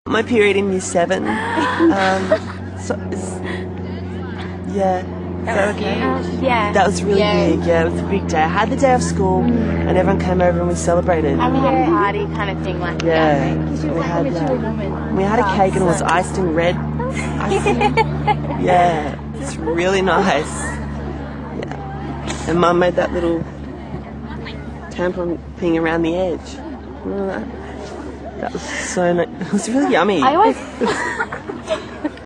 My period in year 7. Yeah. Is that okay? Yeah. That was really big. Yeah, it was a big day. I had the day off school, and everyone came over and we celebrated. And we had a party kind of thing like Yeah. that. We had a cake and it was iced in red. Yeah, it's really nice. Yeah. And Mum made that little tampon thing around the edge. Remember that? That was so nice. It was really yummy. I always